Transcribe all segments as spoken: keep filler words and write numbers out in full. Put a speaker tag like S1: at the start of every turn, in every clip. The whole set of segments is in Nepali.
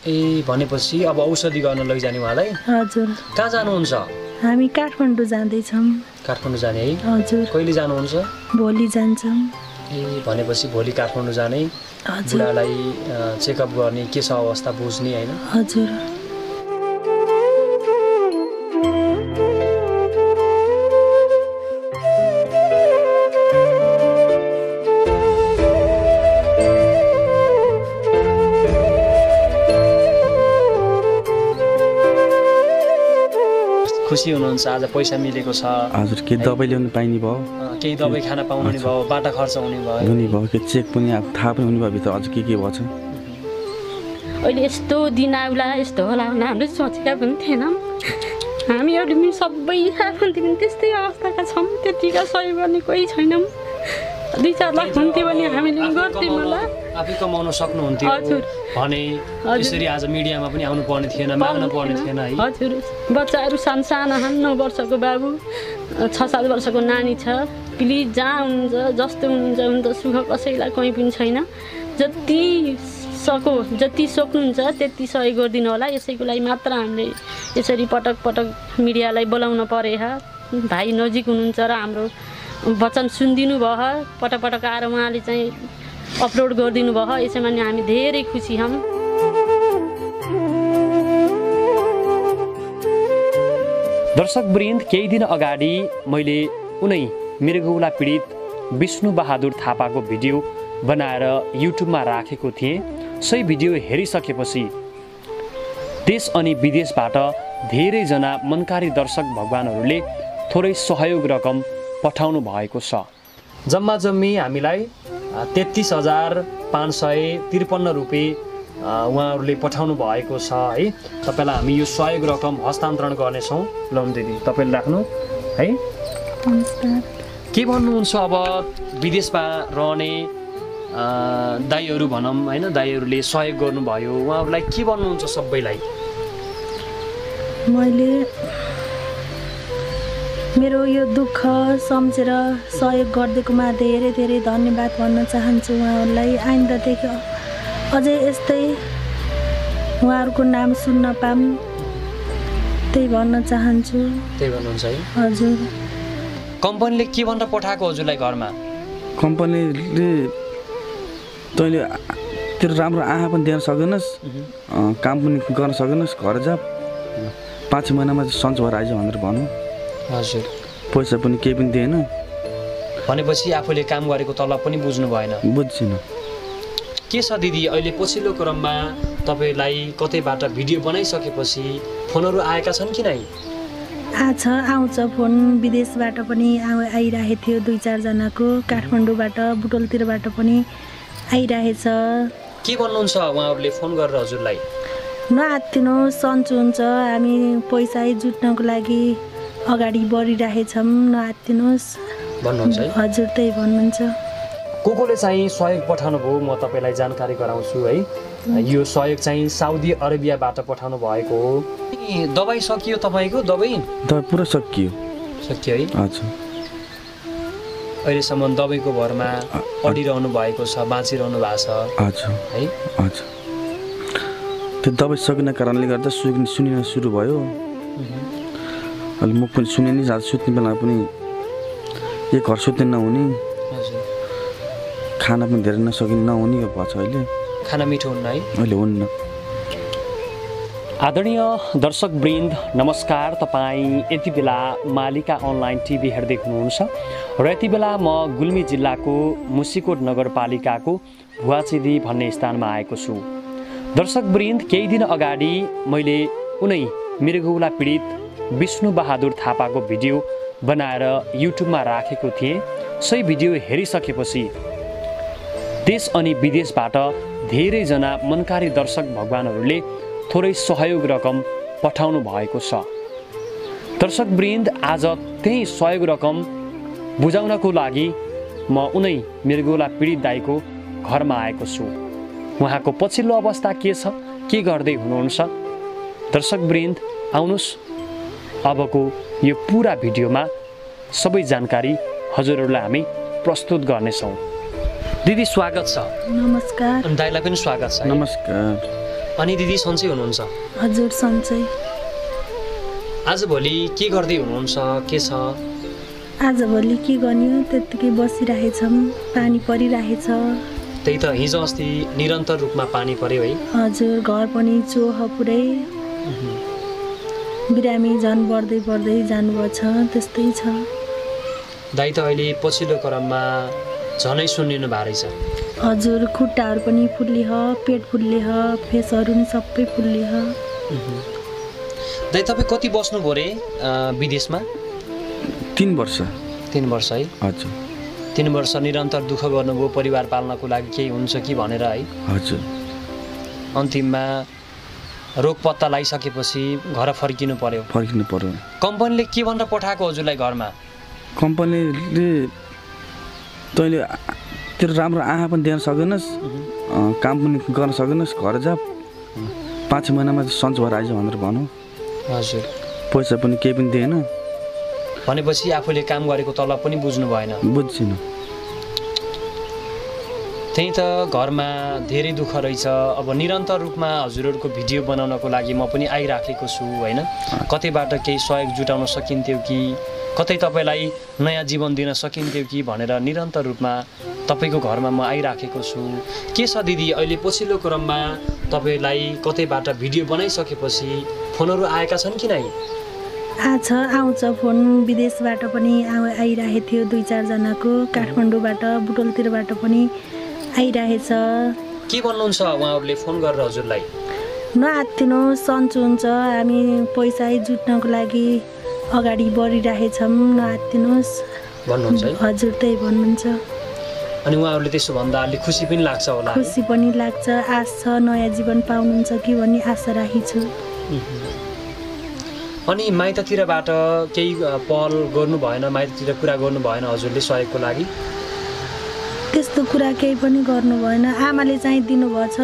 S1: ए भनेपछि अब औषधि गर्न लैजाने उहाँलाई?
S2: हजुर।
S1: कहाँ जानुहुन्छ?
S2: हामी काठमाडौँ जाँदैछौँ।
S1: काठमाडौँ जाने है?
S2: हजुर।
S1: कहिले जानुहुन्छ?
S2: भोलि जान्छौँ।
S1: ए भनेपछि भोलि काठमाडौँ जाने, बुढालाई चेकअप गर्ने, के छ अवस्था बुझ्ने होइन?
S2: हजुर।
S1: खुसी हुनुहुन्छ आज पैसा मिलेको छ?
S3: हजुर। के दबाई ल्याउनु पाइने भयो,
S1: केही दबाई खान पाउने भयो, बाटा खर्च हुने भयो
S3: हुने भयो, के चेक पनि अब थाहा पनि हुने भयो भित्र अझ के के भएछ।
S4: अहिले यस्तो दिन आउला यस्तो होला भने हामीले सोचेका पनि थिएनौँ। हामीहरू पनि सबै आफन्ती पनि त्यस्तै अवस्थाका छौँ। त्यतिका सहयोग गर्ने कोही छैनौँ। दुई चार लाख हुन्थ्यो भने हामीले गर्थ्यौँ होला।
S1: आफै कमाउन सक्नुहुन्थ्यो भने यसरी आज मिडियामा पनि आउनु पर्ने थिएन, माग्नु पर्ने थिएन है?
S4: हजुर। बच्चाहरू सानसाना छन्। नौ वर्षको बाबु, छ सात वर्षको नानी छ। प्लिज जहाँ हुनुहुन्छ, जस्तो हुनुहुन्छ हुन्छ, सुख कसैलाई कहीँ पनि छैन। जति सको जति सक्नुहुन्छ त्यति सहयोग गरिदिनु होला। यसैको लागि मात्र हामीले यसरी पटक पटक मिडियालाई बोलाउन परे। भाइ नजिक हुनुहुन्छ र हाम्रो वचन सुनिदिनु भयो। पटक पटक आएर उहाँले चाहिँ अपलोड गरिदिनु भयो। यसैमा नि हामी धेरै खुसी छौँ।
S1: दर्शक वृन्द, केही दिन अगाडि मैले उनै मृगौला पीडित विष्णु बहादुर थापाको भिडियो बनाएर युट्युबमा राखेको थिएँ। सही भिडियो हेरिसकेपछि देश अनि विदेशबाट धेरैजना मनकारी दर्शक भगवानहरूले थोरै सहयोग रकम पठाउनु भएको छ। जम्मा जम्मी हामीलाई तेत्तिस हजार पाँच सय त्रिपन्न रुपियाँ उहाँहरूले पठाउनु भएको छ है। तपाईँलाई हामी यो सहयोग रकम हस्तान्तरण गर्नेछौँ। लौन दिदी तपाईँले राख्नु है। के भन्नुहुन्छ अब विदेशमा रहने दाइहरू भनौँ होइन, दाइहरूले सहयोग गर्नुभयो, उहाँहरूलाई के भन्नुहुन्छ सबैलाई?
S2: मैले मेरो यो दुःख सम्झेर सहयोग गरिदिएकोमा धेरै धेरै धन्यवाद भन्न चाहन्छु उहाँहरूलाई। आइन्दादेखि अझै यस्तै उहाँहरूको नाम सुन्न पाऊँ त्यही भन्न चाहन्छु।
S1: त्यही भन्नुहुन्छ है?
S2: हजुर।
S1: कम्पनीले के भनेर पठाएको हजुरलाई घरमा?
S3: कम्पनीले तैँले तेरो राम्रो आँखा पनि दिन सक्दैनस्, काम पनि गर्न सक्दैनस्, घर जा, पाँच महिनामा सन्च भएर आइज भनेर भनौँ।
S1: हजुर।
S3: पैसा पनि केही पनि दिएन
S1: भनेपछि आफूले काम गरेको तलब पनि बुझ्नु भएन?
S3: बुझ्छिनँ।
S1: के छ दिदी, अहिले पछिल्लो क्रममा तपाईँलाई कतैबाट भिडियो बनाइसकेपछि फोनहरू आएका छन् कि नै?
S2: आछ आउँछ फोन। विदेशबाट पनि आउ आइरहेको थियो दुई चारजनाको। काठमाडौँबाट बुटोलतिरबाट पनि आइरहेछ।
S1: के भन्नुहुन्छ उहाँहरूले फोन गरेर हजुरलाई?
S2: नआत्तिनु, सन्चो हुन्छ, हामी पैसा जुट्नको लागि अगाडि बढिरहेछौँ, नआत्तिनुहोस्
S1: भन्नुहुन्छ है?
S2: हजुर त्यही भन्नुहुन्छ।
S1: को कोले चाहिँ सहयोग पठाउनु भयो म तपाईँलाई जानकारी गराउँछु है। यो सहयोग चाहिँ साउदी अरेबियाबाट पठाउनु भएको हो। दबाई सकियो तपाईँको? दबाई
S3: दबाई पुरा सकियो।
S1: सकियो है?
S3: हजुर।
S1: अहिलेसम्म दबाईको भरमा अडिरहनु भएको छ, बाँचिरहनु भएको छ?
S3: हजुर
S1: है।
S3: हजुर। त्यो दबाई सकिने कारणले गर्दा सुनि सुनिन सुरु भयो। अहिले म पनि सुने नि, आज सुत्ने बेला पनि एक घर सुत्ने नहुने, खाना पनि धेरै नसकिने नहुने भएको छ। अहिले
S1: खाना मिठो हुन्न है?
S3: अहिले हुन्न।
S1: आदरणीय दर्शक वृन्द नमस्कार। तपाईँ यति बेला मालिका अनलाइन टिभी हेर्दै हुनुहुन्छ र यति बेला म गुल्मी जिल्लाको मुसिकोट नगरपालिकाको भुवाचेदी भन्ने स्थानमा आएको छु। दर्शक वृन्द, केही दिन अगाडि मैले उनै मृगौला पीडित विष्णु बहादुर थापाको भिडियो बनाएर युट्युबमा राखेको थिएँ। सही भिडियो हेरिसकेपछि देश अनि विदेशबाट धेरैजना मनकारी दर्शक भगवानहरूले थोरै सहयोग रकम पठाउनु भएको छ। दर्शक वृन्द, आज त्यही सहयोग रकम बुझाउनको लागि म उनै मृगौला पीडित दाइको घरमा आएको छु। उहाँको पछिल्लो अवस्था के छ, के गर्दै हुनुहुन्छ? दर्शक वृन्द आउनुहोस्, अबको यो पुरा भिडियोमा सबै जानकारी हजुरहरूलाई हामी प्रस्तुत गर्नेछौँ। दिदी स्वागत छ।
S2: नमस्कार।
S1: अनि दाइलाई पनि स्वागत छ।
S3: नमस्कार।
S1: अनि दिदी सन्चै हुनुहुन्छ?
S2: हजुर सन्चै।
S1: आजभोलि के गर्दै हुनुहुन्छ? के छ?
S2: आजभोलि के गर्ने हो, त्यत्तिकै बसिरहेछौँ, पानी परिरहेछ।
S1: त्यही त, हिजो अस्ति निरन्तर रूपमा पानी पर्यो है?
S2: हजुर, घर पनि चोह पुरै, बिरामी झन् बढ्दै बढ्दै जानुभएको छ, त्यस्तै छ।
S1: दाइ त अहिले पछिल्लो क्रममा झनै सुनिनु भएको रहेछ।
S2: हजुर, खुट्टाहरू पनि फुल्लिह, पेट फुल्लिह, फेसहरू पनि सबै फुल्लिह।
S1: दाइ तपाईँ कति बस्नुभयो अरे विदेशमा?
S3: तीन वर्ष।
S1: तीन वर्ष है?
S3: हजुर।
S1: तीन वर्ष निरन्तर दुःख गर्नुभयो परिवार पाल्नको लागि, केही हुन्छ कि भनेर है?
S3: हजुर।
S1: अन्तिममा रोग पत्ता लगाइसकेपछि घर फर्किनु पर्यो।
S3: फर्किनु पर्यो।
S1: कम्पनीले के भनेर पठाएको हजुरलाई घरमा?
S3: कम्पनीले तैँले तेरो राम्रो आँखा पनि दिन सकेनस्, काम पनि गर्न सकेनस्, घर जा, पाँच महिनामा सन्च भएर आइज भनेर भनौँ।
S1: हजुर।
S3: पैसा पनि केही पनि दिएन।
S1: भनेपछि आफूले काम गरेको तलब पनि बुझ्नु भएन?
S3: बुझ्दिनँ।
S1: त्यही त, घरमा धेरै दुःख रहेछ। अब निरन्तर रूपमा हजुरहरूको भिडियो बनाउनको लागि म पनि आइराखेको छु होइन? कतैबाट केही सहयोग जुटाउन सकिन्थ्यो कि, कतै तपाईँलाई नयाँ जीवन दिन सकिन्थ्यो कि भनेर निरन्तर रूपमा तपाईँको घरमा म आइराखेको छु। के छ दिदी, अहिले पछिल्लो क्रममा तपाईँलाई कतैबाट भिडियो बनाइसकेपछि फोनहरू आएका छन् कि नै?
S2: आछ, आउँछ फोन, विदेशबाट पनि आउ आइरहेको थियो, दुई चारजनाको, काठमाडौँबाट, बुटोलतिरबाट पनि आइरहेछ।
S1: के भन्नुहुन्छ उहाँहरूले फोन गरेर हजुरलाई?
S2: नआत्तिनु, सन्चो हुन्छ, हामी पैसा जुट्नको लागि अगाडि बढिरहेछौँ, नआत्तिनुहोस्
S1: भन्नुहुन्छ है?
S2: हजुर, त्यही भन्नुहुन्छ।
S1: अनि उहाँहरूले त्यसो भन्दा अलि खुसी पनि लाग्छ होला?
S2: खुसी पनि लाग्छ, आश छ नयाँ जीवन पाउनुहुन्छ कि भन्ने आशा राखेछु।
S1: अनि माइततिरबाट केही पहल गर्नु भएन? माइततिर कुरा गर्नु भएन हजुरले सहयोगको लागि?
S2: त्यस्तो कुरा केही पनि गर्नु भएन। आमाले चाहिँ दिनुभएको छ,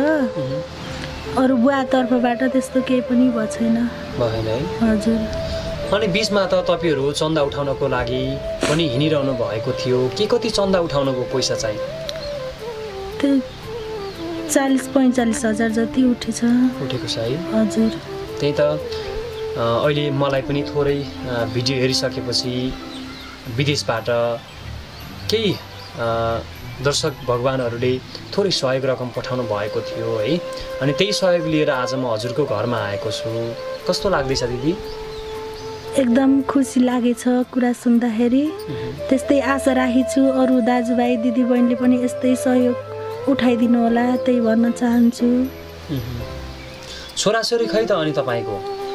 S2: अरू बुवातर्फबाट त्यस्तो केही पनि भएको छैन।
S1: भएन है?
S2: हजुर।
S1: अनि बिचमा त तपाईँहरू चन्दा उठाउनको लागि पनि हिँडिरहनु भएको थियो, के कति चन्दा उठाउनुको पैसा चाहिँ?
S2: त्यो चालिस पैँचालिस हजार जति उठेछ।
S1: उठेको छ है?
S2: हजुर।
S1: त्यही त, अहिले मलाई पनि थोरै भिडियो हेरिसकेपछि विदेशबाट केही दर्शक भगवानहरूले थोरै सहयोग रकम पठाउनु भएको थियो है? अनि त्यही सहयोग लिएर आज म हजुरको घरमा आएको छु। कस्तो लाग्दैछ दिदी?
S2: एकदम खुसी लागेछ कुरा सुन्दाखेरि। त्यस्तै आशा राखेछु अरू दाजुभाइ दिदीबहिनीले पनि यस्तै सहयोग उठाइदिनु होला, त्यही भन्न चाहन्छु।
S1: छोराछोरी खै त अनि तपाईँको?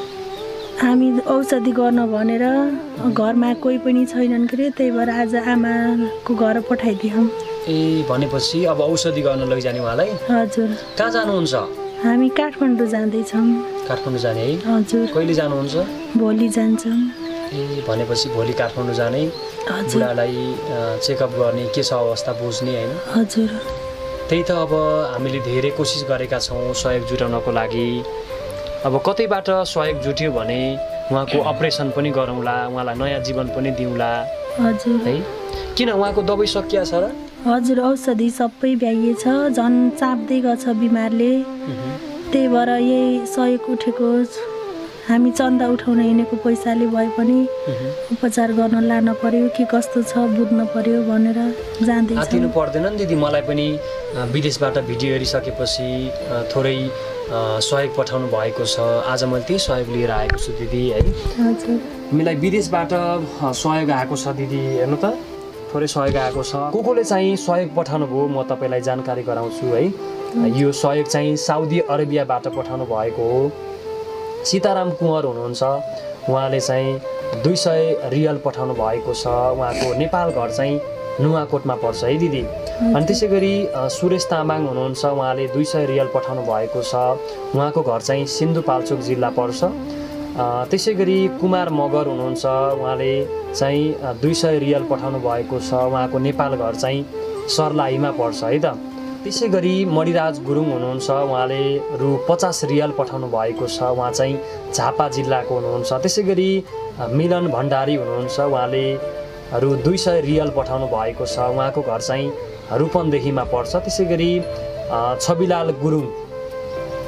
S2: हामी औषधि गर्न भनेर घरमा कोही पनि छैनन् के, त्यही भएर आज आमाको घर पठाइदियौँ।
S1: ए, भनेपछि अब औषधि गर्न लैजाने उहाँलाई?
S2: हजुर।
S1: कहाँ जानुहुन्छ?
S2: हामी काठमाडौँ जाँदैछौँ।
S1: काठमाडौँ जाने है?
S2: हजुर।
S1: कहिले जानुहुन्छ?
S2: भोलि जान्छौँ।
S1: ए, भनेपछि भोलि काठमाडौँ जाने, बुढालाई चेकअप गर्ने, के छ अवस्था बुझ्ने होइन?
S2: हजुर।
S1: त्यही त, अब हामीले धेरै कोसिस गरेका छौँ सहयोग जुटाउनको लागि। अब कतैबाट सहयोग जुट्यो भने उहाँको अपरेसन पनि गरौँला, उहाँलाई नयाँ जीवन पनि दिउँला।
S2: हजुर।
S1: है? किन उहाँको दबाई सकिया छ र?
S2: हजुर, औषधि सबै भ्याइएछ, झन् चाप्दै गछ बिमारले, त्यही भएर यही सहयोग उठेको। हामी चन्दा उठाउन हिँडेको पैसाले भए पनि उपचार गर्न लान पर्यो, के कस्तो छ बुझ्न पर्यो भनेर जाँदैछ।
S1: आतिनु पर्दैन नि दिदी, मलाई पनि विदेशबाट भिडियो हेरिसकेपछि थोरै सहयोग पठाउनु भएको छ, आज मैले त्यही सहयोग लिएर आएको छु दिदी है।
S2: हजुर।
S1: हामीलाई विदेशबाट सहयोग आएको छ दिदी, हेर्नु त, थोरै सहयोग आएको छ। को कोले चाहिँ सहयोग पठाउनु भयो म तपाईँलाई जानकारी गराउँछु है। यो सहयोग चाहिँ साउदी अरेबियाबाट पठाउनु भएको हो। सीताराम कुँवर हुनुहुन्छ, उहाँले चाहिँ दुई सय रियल पठाउनु भएको छ। उहाँको नेपाल घर चाहिँ नुवाकोटमा पर्छ है दिदी। अनि त्यसै गरी सुरेश तामाङ हुनुहुन्छ, उहाँले दुई सय रियल पठाउनु भएको छ। उहाँको घर चाहिँ सिन्धुपाल्चोक जिल्ला पर्छ। त्यसै गरी कुमार मगर हुनुहुन्छ, उहाँले चाहिँ दुई सय रियल पठाउनु भएको छ। उहाँको नेपाल घर चाहिँ सर्लाहीमा पर्छ है त। त्यसै गरी मणिराज गुरुङ हुनुहुन्छ, उहाँले रु पचास रियल पठाउनु भएको छ। उहाँ चाहिँ झापा जिल्लाको हुनुहुन्छ। त्यसै गरी मिलन भण्डारी हुनुहुन्छ, उहाँले रु दुई सय रियल पठाउनु भएको छ। उहाँको घर चाहिँ रूपन्देहीमा पर्छ। त्यसै गरी छविलाल गुरुङ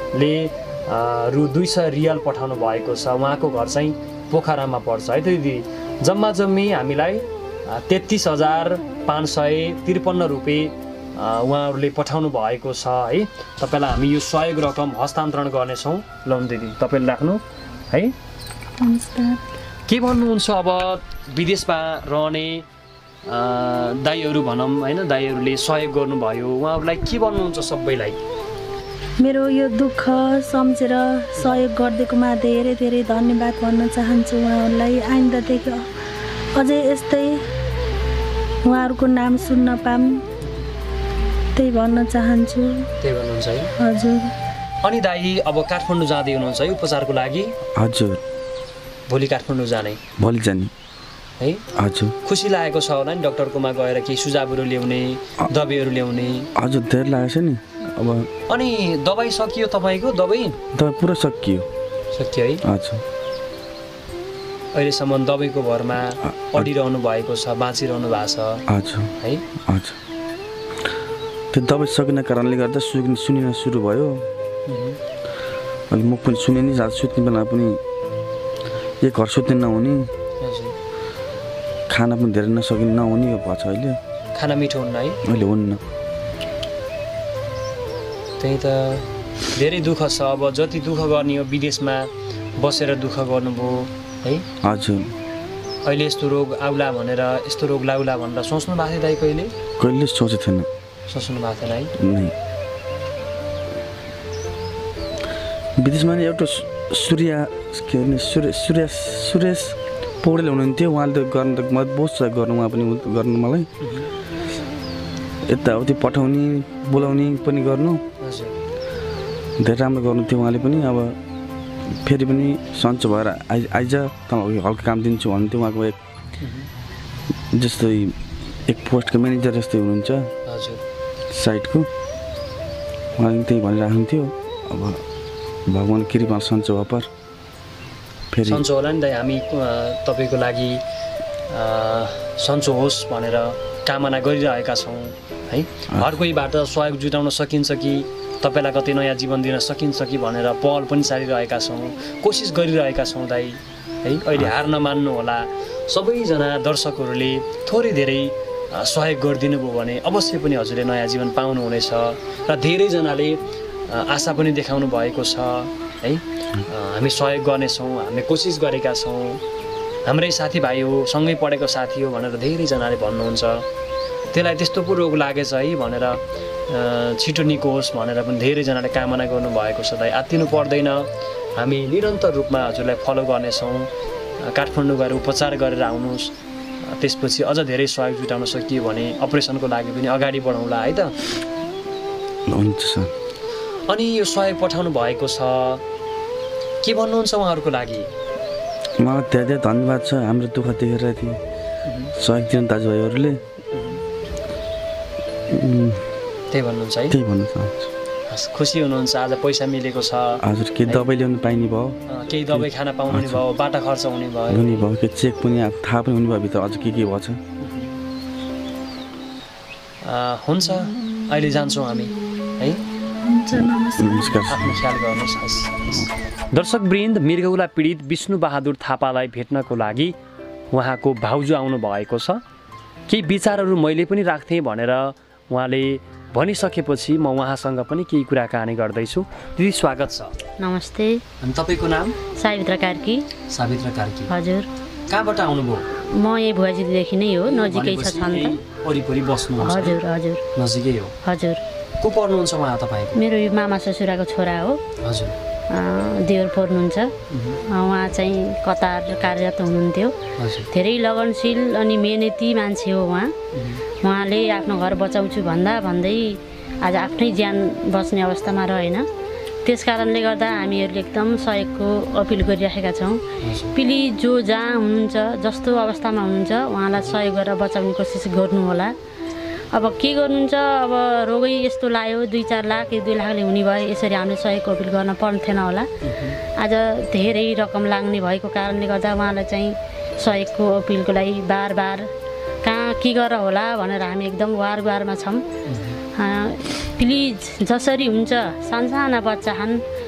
S1: ले रु दुई सय रियल पठाउनु भएको छ। उहाँको घर चाहिँ पोखरामा पर्छ है त दिदी। जम्मा जम्मी हामीलाई तेत्तिस हजार पाँच सय त्रिपन्न रुपियाँ उहाँहरूले पठाउनु भएको छ है। तपाईँलाई हामी यो सहयोग रकम हस्तान्तरण गर्नेछौँ। लौन दिदी तपाईँले राख्नु है।
S2: नमस्कार।
S1: के भन्नुहुन्छ अब विदेशमा रहने दाइहरू भनौँ होइन, दाइहरूले सहयोग गर्नुभयो, उहाँहरूलाई के भन्नुहुन्छ सबैलाई?
S2: मेरो यो दुःख सम्झेर सहयोग गरिदिएकोमा धेरै धेरै धन्यवाद भन्न चाहन्छु उहाँहरूलाई। आइन्दादेखि अझै यस्तै उहाँहरूको नाम सुन्न पाऊँ त्यही भन्न चाहन्छु।
S1: त्यही भन्नुहुन्छ है?
S2: हजुर।
S1: अनि दाइ अब काठमाडौँ जाँदै हुनुहुन्छ है उपचारको लागि?
S3: हजुर।
S1: भोलि काठमाडौँ जाने?
S3: भोलि जाने
S1: है।
S3: हजुर।
S1: खुसी लागेको छ होला नि डक्टरकोमा गएर केही सुझावहरू ल्याउने, दबाईहरू ल्याउने?
S3: हजुर धेरै लागेको छ नि अब।
S1: अनि दबाई सकियो तपाईँको? दबाई
S3: दबाई पुरा सकियो।
S1: सकियो है?
S3: हजुर।
S1: अहिलेसम्म दबाईको भरमा अडिरहनु भएको छ, बाँचिरहनु भएको छ?
S3: हजुर
S1: है।
S3: हजुर। त्यो दबाई सकिने कारणले गर्दा सुनि सुनिन सुरु भयो। अनि म पनि सुने नि रात सुत्ने बेला पनि एक घर सुत्ने नहुने, खाना पनि धेरै नसकिने नहुने भएको छ अहिले।
S1: खाना मिठो हुन्न है?
S3: अहिले हुन्न।
S1: त्यही त धेरै दुःख छ। अब जति दुःख गर्ने हो विदेशमा बसेर दुःख गर्नुभयो है।
S3: हजुर।
S1: अहिले यस्तो रोग आउला भनेर, यस्तो रोग लाउला भनेर सोच्नु भएको थियो दाइ कहिले?
S3: कहिले सोचेको थिएन।
S1: सोच्नु भएको थिएन है?
S3: नै। विदेशमा नि एउटा सूर्य के भने सूर्य सूर्य सुरेश पौडेल हुनुहुन्थ्यो। उहाँले त गर्नु त मद्दत बहुत सहयोग गर्नु, उहाँ पनि गर्नु मलाई यताउति पठाउने बोलाउने पनि गर्नु धेरै राम्रो गर्नु थियो उहाँले पनि। अब फेरि पनि सन्चो भएर आइ आइज तँलाई हल्का काम दिन्छु भन्थ्यो। उहाँको एक जस्तै एक पोस्टको म्यानेजर जस्तै हुनुहुन्छ साइटको, उहाँले त्यही भनिराख्नुहुन्थ्यो। अब भगवान् कृपा सन्चो अपार फेरि
S1: सन्चो होला नि दाइ। हामी तपाईँको लागि सन्चो होस् भनेर कामना गरिरहेका छौँ है। हर कोहीबाट सहयोग जुटाउन सकिन्छ कि तपाईँलाई कतै नयाँ जीवन दिन सकिन्छ कि भनेर पहल पनि चालिरहेका छौँ, कोसिस गरिरहेका छौँ दाइ है। अहिले हार नमान्नु होला। सबैजना दर्शकहरूले थोरै धेरै सहयोग गरिदिनु भयो भने अवश्य पनि हजुरले नयाँ जीवन पाउनुहुनेछ र धेरैजनाले आशा पनि देखाउनु भएको छ है। हामी सहयोग गर्नेछौँ, हामी कोसिस गरेका छौँ। हाम्रै साथीभाइ हो, सँगै पढेको साथी हो भनेर धेरैजनाले भन्नुहुन्छ। त्यसलाई त्यस्तो पो रोग लागेछ है भनेर छिटो निको होस् भनेर पनि धेरैजनाले कामना गर्नुभएको छ दाइ। आत्तिनु पर्दैन। हामी निरन्तर रूपमा हजुरलाई फलो गर्नेछौँ। काठमाडौँ गएर उपचार गरेर आउनुहोस्, त्यसपछि अझ धेरै सहयोग जुटाउन सकियो भने अपरेसनको लागि पनि अगाडि बढाउँला है त।
S3: हुन्छ सर।
S1: अनि यो सहयोग पठाउनु भएको छ, के भन्नुहुन्छ उहाँहरूको लागि?
S3: मलाई धेरै धेरै धन्यवाद छ। हाम्रो दुःख देखेर थियो सहयोग दिनु दाजुभाइहरूले।
S1: त्यही भन्नुहुन्छ है?
S3: त्यही भन्नु चाहन्छु।
S1: खुसी हुनुहुन्छ आज पैसा मिलेको छ?
S3: हजुर। केही दबाई ल्याउनु पाइने भयो,
S1: केही दबाई खान पाउनु भयो, बाटा खर्च हुने भयो
S3: हुने भयो, के चेक पनि थाहा पनि हुने भयो भित्र अझ के के भएछ।
S1: हुन्छ अहिले जान्छौँ हामी है।
S3: नमस्कार।
S1: आफ्नो ख्याल गर्नुहोस्। दर्शकवृन्द, मृगौला पीडित विष्णु बहादुर थापालाई भेट्नको लागि उहाँको भाउजू आउनु भएको छ। केही विचारहरू मैले पनि राख्थेँ भनेर उहाँले भनिसकेपछि म उहाँसँग पनि केही कुराकानी गर्दैछु। दिदी स्वागत छ।
S4: नमस्ते।
S1: अनि तपाईँको नाम?
S4: सावित्रा कार्की।
S1: सावित्रा कार्की।
S4: हजुर।
S1: कहाँबाट आउनुभयो?
S4: म यही भुवाजीदेखि नै हो, नजिकै छ छन् त।
S1: वरिपरि बस्नुहुन्छ?
S4: हजुर हजुर
S1: नजिकै हो।
S4: हजुर।
S1: को पर्नुहुन्छ उहाँ तपाईँको?
S4: मेरो यो मामा ससुराको छोरा हो।
S1: हजुर।
S4: देवर पर्नुहुन्छ। उहाँ चाहिँ कतार कार्यरत हुनुहुन्थ्यो। धेरै लगनशील अनि मेहनती मान्छे हो उहाँ। उहाँले आफ्नो घर बचाउँछु भन्दा भन्दै आज आफ्नै ज्यान बच्ने अवस्थामा रहेन। त्यस कारणले गर्दा हामीहरूले एकदम सहयोगको अपिल गरिरहेका छौँ। प्लिज जो जहाँ हुनुहुन्छ, जस्तो अवस्थामा हुनुहुन्छ, उहाँलाई सहयोग गरेर बचाउने कोसिस गर्नुहोला। अब के गर्नुहुन्छ, अब रोगै यस्तो लाग्यो, दुई चार लाख दुई लाखले हुने भए यसरी हामीले सहयोगको अपिल गर्न पर्ने होला। आज धेरै रकम लाग्ने भएको कारणले गर्दा उहाँलाई चाहिँ सहयोगको अपिलको लागि बार बार कहाँ के गरेर होला भनेर हामी एकदम वार वारमा छौँ। प्लिज जसरी हुन्छ, सानसाना बच्चा छन्,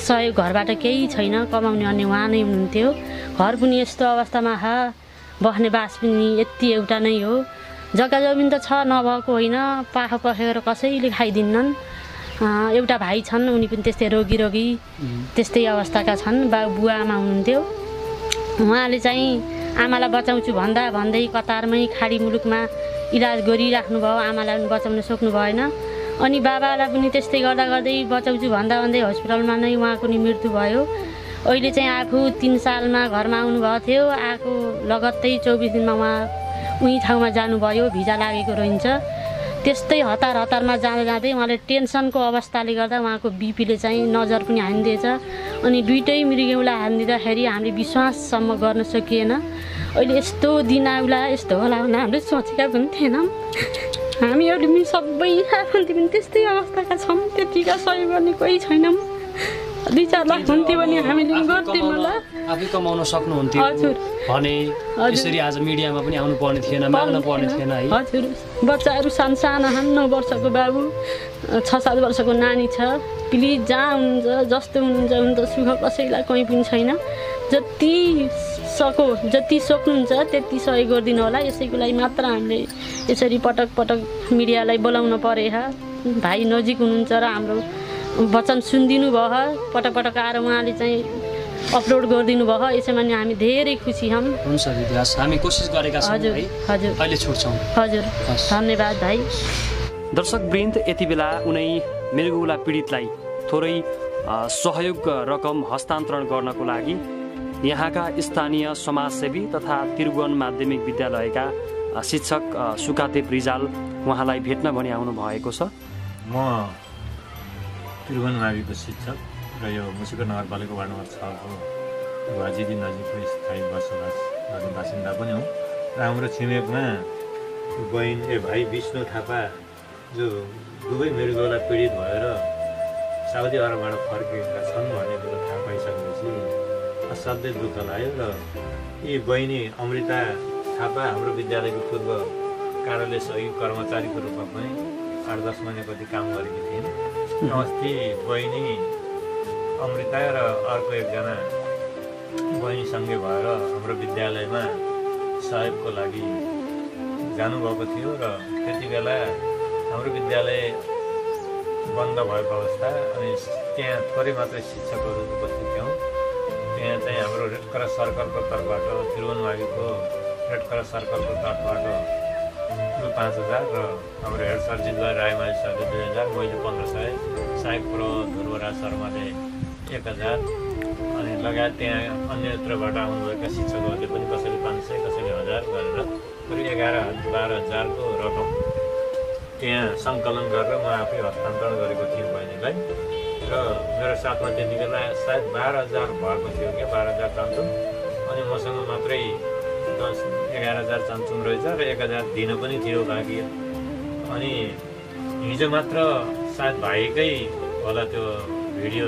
S4: सहयोग घरबाट केही छैन, कमाउने अन्य उहाँ नै हुनुहुन्थ्यो। घर पनि यस्तो अवस्थामा हा बस्ने बास पनि यति एउटा नै हो। जग्गा जमिन त छ, नभएको होइन, पाखो पखेर कसैले खाइदिन्नन्। एउटा भाइ छन्, उनी पनि त्यस्तै रोगी रोगी त्यस्तै अवस्थाका छन्। बा बुवा आमा हुनुहुन्थ्यो, उहाँले चाहिँ आमालाई बचाउँछु भन्दा भन्दै कतारमै खाडी मुलुकमा इलाज गरिराख्नु भयो, आमालाई पनि बचाउन सक्नु भएन। अनि बाबालाई पनि त्यस्तै गर्दा गर्दै बचाउँछु भन्दा भन्दै हस्पिटलमा नै उहाँको नि मृत्यु भयो। अहिले चाहिँ आफू तिन सालमा घरमा आउनुभएको थियो, आएको लगत्तै चौबिस दिनमा उहाँ उही ठाउँमा जानुभयो, भिजा लागेको रहन्छ। त्यस्तै हतार हतारमा जाँदा जाँदै उहाँले टेन्सनको अवस्थाले गर्दा उहाँको बिपीले चाहिँ नजर पनि हानिदिएछ। अनि दुइटै मृगौँला हानिदिँदाखेरि हामीले विश्वाससम्म गर्न सकिएन। अहिले यस्तो दिन आउला यस्तो होला भनेर हामीले सोचेका पनि थिएनौँ। हामीहरू पनि सबै आफन्ती पनि त्यस्तै अवस्थाका छौँ, त्यतिका सहयोग गर्ने कोही छैनौँ। दुई चार लाख हुन्थ्यो भने हामीले पनि गर्थ्यौँ होला।
S1: आफै कमाउन सक्नुहुन्थ्यो भने यसरी आज मिडियामा पनि आउनु पर्ने थिएन, माग्नु पर्ने थिएन है।
S4: हजुर, बच्चाहरू सानसाना छन्, नौ वर्षको बाबु, छ सात वर्षको नानी छ। प्लिज जहाँ हुनुहुन्छ जस्तो हुनुहुन्छ हुनु त सुख कसैलाई कहीँ पनि छैन। जति सको जति सक्नुहुन्छ त्यति सहयोग गरिदिनु होला। यसैको लागि मात्र हामीले यसरी पटक पटक मिडियालाई बोलाउन परे। भाइ नजिक हुनुहुन्छ र हाम्रो वचन सुनिदिनु भयो, पटक पटक आएर उहाँले चाहिँ अपलोड गरिदिनु भयो। यसैमा नि हामी धेरै खुसी छौँ।
S1: हुन्छ दिदी, हामी कोसिस गरेका छौँ।
S4: हजुर हजुर,
S1: अहिले छुट्छौँ।
S4: हजुर, धन्यवाद भाइ।
S1: दर्शकवृन्द, यति बेला उनै मृगौला पीडितलाई थोरै सहयोग रकम हस्तान्तरण गर्नको लागि यहाँका स्थानीय समाजसेवी तथा त्रिभुवन माध्यमिक विद्यालयका शिक्षक सुकादेव रिजाल उहाँलाई भेट्न भनी आउनु भएको छ।
S5: म त्रिभुवन माविको शिक्षक र यो मुसिको नगरपालिका वार्ड नम्बर छको वाजिदी नजिकको स्थायी बसोबास गर्ने बासिन्दा पनि हुँ। र हाम्रो छिमेकमा बहिनी ए भाइ विष्णु थापा जो दुवै मृगौला पीडित भएर साउदी अरबबाट फर्किएका छन् भन्ने कुरो थाहा पाइसकेपछि असाध्यै दुःख लाग्यो। र यी बहिनी अमृता थापा हाम्रो विद्यालयको पूर्व कार्यालय सहयोगी कर्मचारीको रूपमा पनि आठ दस महिना कति काम गरेकी थिइन्। अस्ति बहिनी अमृता र अर्को एकजना बहिनीसँगै भएर हाम्रो विद्यालयमा सहयोगको लागि जानुभएको थियो। र त्यति बेला हाम्रो विद्यालय बन्द भएको अवस्था, अनि त्यहाँ थोरै मात्रै शिक्षकहरू उपस्थित थियौँ। त्यहाँ चाहिँ हाम्रो रेड क्रस सर्कलको तर्फबाट त्रिभुवन माविको रेड क्रस सर्कलको तर्फबाट रु पाँच हजार र हाम्रो हेड सरजीद्वारा रायमाझी सरले दुई हजार, मैले पन्ध्र सय, सहायक प्रो ध्रुवराज शर्माले एक हजार, अनि लगायत त्यहाँ अन्यत्रबाट आउनुभएका शिक्षकहरूले पनि कसैले पाँच सय कसैले हजार गरेर करिब एघार बाह्र हजारको रकम त्यहाँ सङ्कलन गरेर म आफै हस्तान्तरण गरेको थिएँ बहिनीलाई। र मेरो साथमा त्यति बेला सायद बाह्र हजार भएको थियो क्या, बाह्र हजार चान्चुङ, अनि मसँग मात्रै दस एघार हजार चान्चुङ रहेछ र एक हजार दिन पनि थियो बाँकी। अनि हिजो मात्र सायद भाइकै होला त्यो भिडियो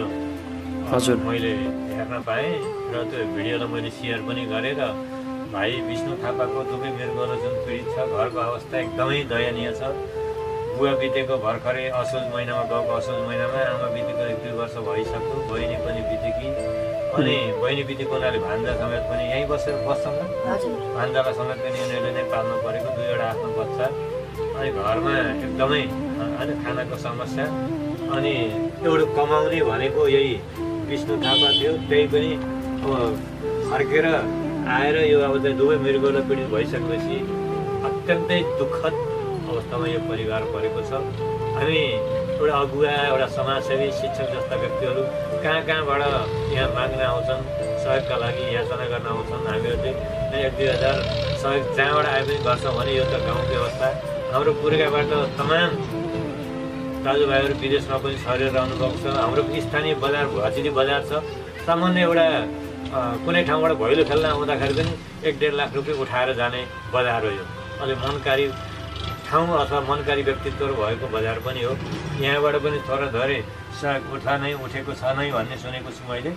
S5: हजुर मैले हेर्न पाएँ र त्यो भिडियोलाई मैले सेयर पनि गरेँ। र भाइ विष्णु थापाको दुवै मृगौला जुन पीडित छ, घरको अवस्था एकदमै दयनीय छ। बुवा बितेको भर्खरै असोज महिनामा गएको, असोज महिनामा आमा बितेको एक दुई वर्ष भइसक्यो, बहिनी पनि बितेकी। अनि बहिनी बितेको हुनाले भान्जा समेत पनि यहीँ बसेर बस्छन्, भान्जालाई समेत पनि उनीहरूले नै पाल्नु परेको, दुईवटा आफ्नो बच्चा, अनि घरमा एकदमै होइन खानाको समस्या। अनि एउटा कमाउने भनेको यही विष्णु थापा थियो, त्यही पनि अब फर्केर आएर यो अब चाहिँ दुवै मृगौला पीडित भइसकेपछि अत्यन्तै दुःखद अवस्थामा यो परिवार परेको छ। हामी एउटा अगुवा, एउटा समाजसेवी, शिक्षक जस्ता व्यक्तिहरू कहाँ कहाँबाट यहाँ माग्न आउँछन्, सहयोगका लागि याचना गर्न आउँछन्। हामीहरू चाहिँ एक दुई हजार सहयोग जहाँबाट आए पनि गर्छौँ भने यो त गाउँको व्यवस्था। हाम्रो पुर्खाबाट तमाम दाजुभाइहरू विदेशमा पनि छरेर रहनुभएको छ। हाम्रो स्थानीय बजार भचिदी बजार छ, सामान्य एउटा कुनै ठाउँबाट भैलो खेल्न आउँदाखेरि पनि एक डेढ लाख रुपियाँ उठाएर जाने बजार हो यो। अलि मनकारी ठाउँ अथवा मनकारी व्यक्तित्वहरू भएको बजार पनि हो। यहाँबाट पनि थोरै थोरै सहयोग उठा नै उठेको छ नै भन्ने सुनेको छु मैले।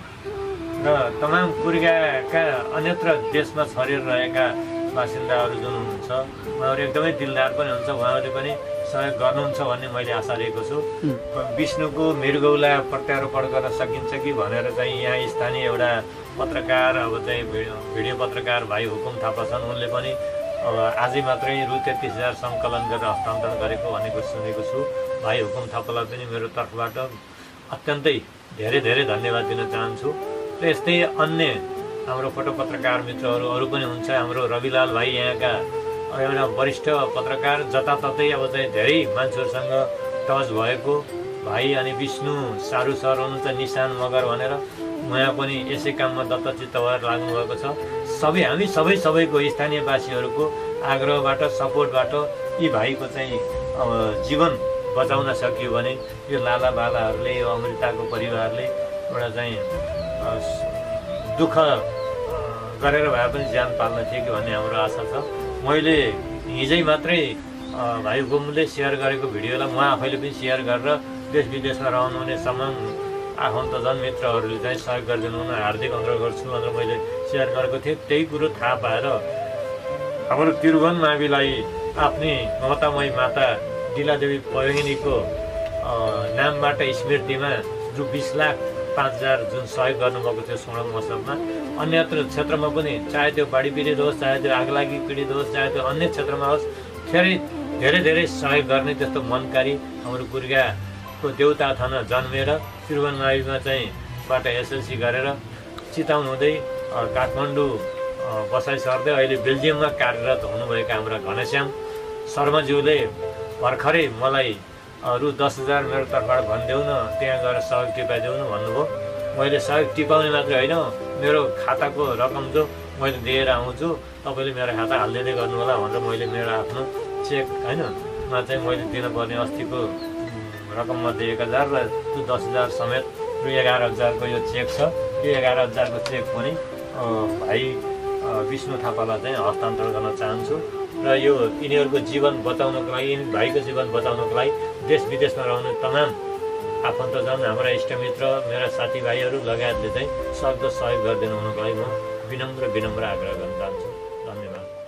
S5: र तमाम पुर्खाका अन्यत्र देशमा छरेर रहेका बासिन्दाहरू जुन हुनुहुन्छ उहाँहरू एकदमै दिलदार पनि हुन्छ। उहाँहरूले पनि सहयोग गर्नुहुन्छ भन्ने मैले आशा लिएको छु। विष्णुको मृगौला प्रत्यारोपण गर्न सकिन्छ कि भनेर चाहिँ यहाँ स्थानीय एउटा पत्रकार अब चाहिँ भिडियो पत्रकार भाइ हुकुम थापा छन्, उनले पनि आजै मात्रै रु तेत्तिस हजार सङ्कलन गरेर हस्तान्तरण गरेको भनेको सुनेको छु। भाइ हुकुम थापालाई पनि मेरो तर्फबाट अत्यन्तै धेरै धेरै धन्यवाद दिन चाहन्छु। र यस्तै अन्य हाम्रो फोटो पत्रकार मित्रहरू अरू पनि हुन्छ। हाम्रो रविलाल भाइ यहाँका एउटा वरिष्ठ पत्रकार, जताततै अब चाहिँ धेरै मान्छेहरूसँग टच भएको भाइ, अनि विष्णु सारू सर हुनुहुन्छ, निशान मगर भनेर उहाँ पनि यसै काममा दत्तचित्त भएर लाग्नुभएको छ। सबै हामी सबै सबैको स्थानीयवासीहरूको आग्रहबाट सपोर्टबाट यी भाइको चाहिँ अब जीवन बचाउन सकियो भने यो लाला बालाहरूले यो अमृताको परिवारले एउटा चाहिँ दुःख गरेर भए पनि ज्यान पाल्न थियो कि भन्ने हाम्रो आशा छ। मैले हिजै मात्रै भाइ गुमले सेयर गरेको भिडियोलाई म आफैले पनि सेयर गरेर देश विदेशमा रहनुहुने तमाम आफन्तजन मित्रहरूले चाहिँ सहयोग गरिदिनु हुन हार्दिक अनुरोध गर्छु भनेर मैले सेयर गरेको थिएँ। त्यही कुरो थाहा पाएर हाम्रो त्रिभुवन माविलाई आफ्नै ममतामयी माता दिलादेवी पयोगिनीको नामबाट स्मृतिमा रु बिस लाख पाँच हजार जुन सहयोग गर्नुभएको थियो सोह्र महोत्सवमा, अन्यत्र क्षेत्रमा पनि चाहे त्यो बाढी पीडित होस्, चाहे त्यो आगलागी पीडित होस्, चाहे त्यो अन्य क्षेत्रमा होस्, धेरै धेरै धेरै सहयोग गर्ने त्यस्तो मनकारी हाम्रो कुर्गाको देउता थाना जन्मेर त्रिभुवन माविमा चाहिँ बाट एसएलसी गरेर चिताउन हुँदै काठमाडौँ बसाइ सर्दै अहिले बेल्जियममा कार्यरत हुनुभएका हाम्रा घनश्याम शर्माज्यूले भर्खरै मलाई रु दस हजार मेरो तर्फबाट भनिदेऊ न, त्यहाँ गएर सहयोग टिपाइदेऊ न भन्नुभयो। मैले सहयोग टिपाउने मात्रै होइन, मेरो खाताको रकम जो मैले दिएर आउँछु, तपाईँले मेरो खाता हालिदिँदै गर्नु होला भनेर मैले मेरो आफ्नो चेक होइन मा चाहिँ मैले दिनुपर्ने अस्तिको रकममध्ये एक हजार र त्यो दस हजार समेत रु एघार हजारको यो चेक छ। यो एघार हजारको चेक पनि भाइ विष्णु थापालाई चाहिँ हस्तान्तरण गर्न चाहन्छु। र यो यिनीहरूको जीवन बचाउनको लागि, यिनी भाइको जीवन बचाउनको लागि देश विदेशमा रहने तमाम आफन्तजन, हाम्रा इष्टमित्र, मेरा साथीभाइहरू लगायतले चाहिँ सक्दो सहयोग गरिदिनु हुनको लागि म विनम्र विनम्र आग्रह गर्न चाहन्छु। धन्यवाद।